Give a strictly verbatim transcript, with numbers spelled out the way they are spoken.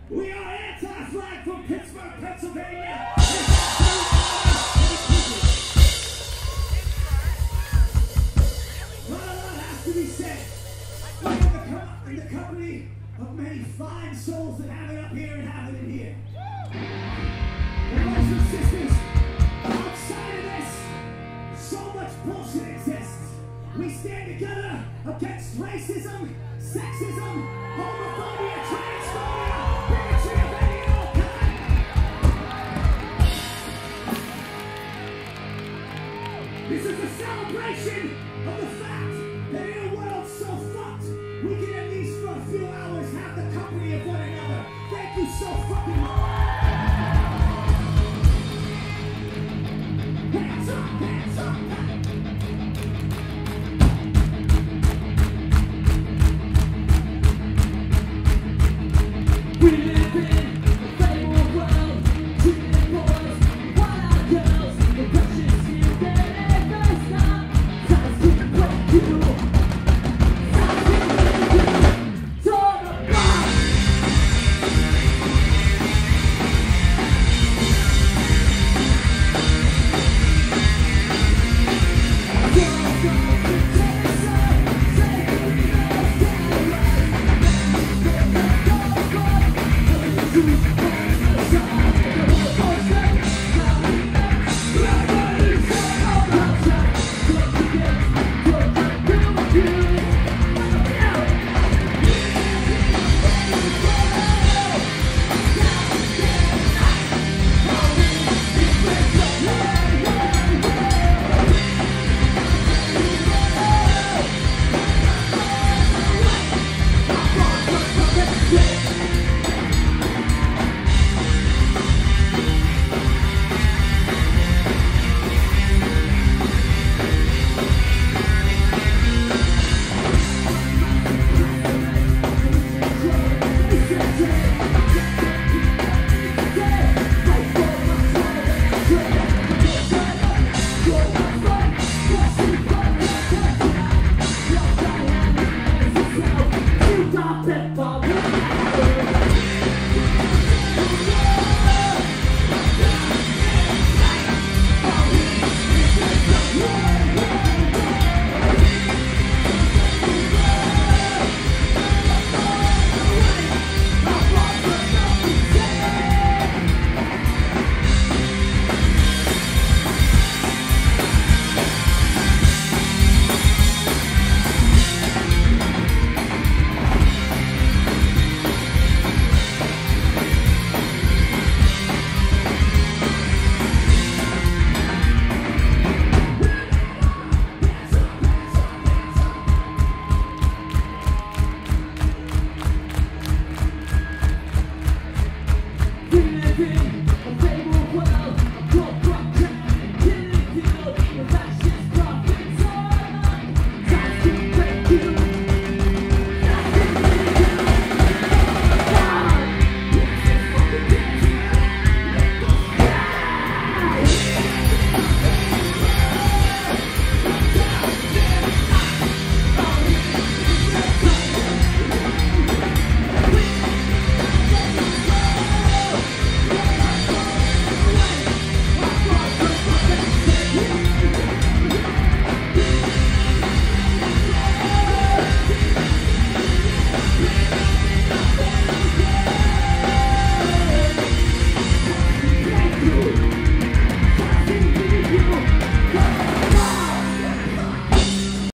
We are anti-flag from Pittsburgh, Pennsylvania. Not a lot has to be said. We're in the, co in the company of many fine souls that have it up here and have it in here. Brothers and sisters, outside of this, so much bullshit exists. We stand together against racism, sexism, homophobia,